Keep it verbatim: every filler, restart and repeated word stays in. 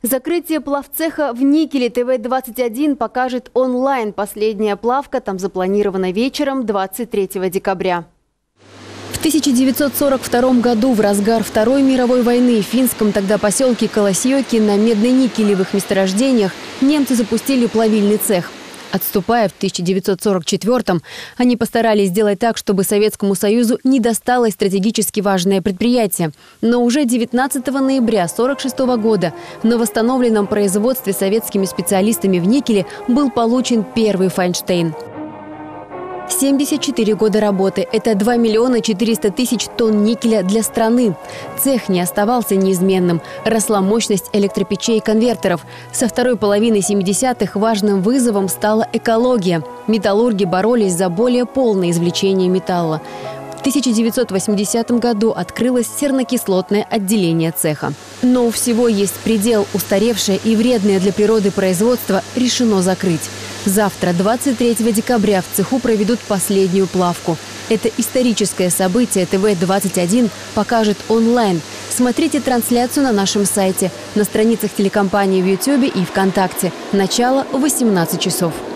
Закрытие плавцеха в Никеле тэ вэ двадцать один покажет онлайн. Последняя плавка там запланирована вечером двадцать третьего декабря. В тысяча девятьсот сорок втором году, в разгар Второй мировой войны, в финском тогда поселке Колосьёки на медно-никелевых месторождениях немцы запустили плавильный цех. Отступая в тысяча девятьсот сорок четвёртом, они постарались сделать так, чтобы Советскому Союзу не досталось стратегически важное предприятие. Но уже девятнадцатого ноября сорок шестого года на восстановленном производстве советскими специалистами в никеле был получен первый Файнштейн. семьдесят четыре года работы – это два миллиона четыреста тысяч тонн никеля для страны. Цех не оставался неизменным. Росла мощность электропечей и конвертеров. Со второй половины семидесятых важным вызовом стала экология. Металлурги боролись за более полное извлечение металла. В тысяча девятьсот восьмидесятом году открылось сернокислотное отделение цеха. Но у всего есть предел. Устаревшее и вредное для природы производство решено закрыть. Завтра, двадцать третьего декабря, в цеху проведут последнюю плавку. Это историческое событие тэ вэ двадцать один покажет онлайн. Смотрите трансляцию на нашем сайте, на страницах телекомпании в Ютубе и ВКонтакте. Начало в восемнадцать часов.